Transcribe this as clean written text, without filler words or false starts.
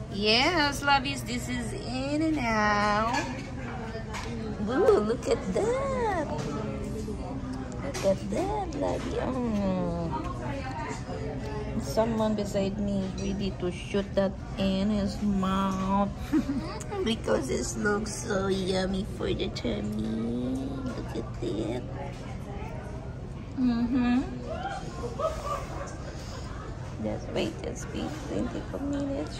Yes, lovies, this is In and Out. Ooh, look at that. Look at that, lovey. Someone beside me is ready to shoot that in his mouth because it looks so yummy for the tummy. Look at that. Just wait 24 minutes.